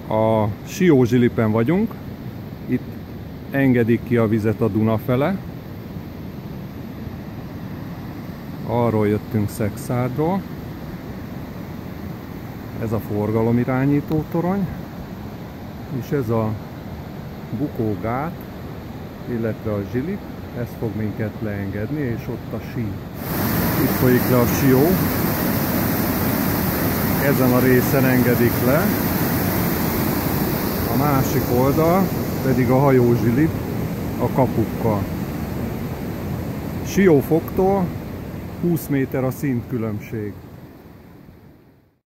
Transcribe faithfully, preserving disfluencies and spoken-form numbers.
A Sió-Zsilipen vagyunk, itt engedik ki a vizet a Duna fele. Arról jöttünk Szexárdról. Ez a forgalomirányító torony, és ez a bukógát, illetve a Zsilip, ez fog minket leengedni, és ott a sí. Itt folyik le a Sió. Ezen a részen engedik le. A másik oldal pedig a hajó Zsilip a kapukkal. Siófoktól húsz méter a szintkülönbség.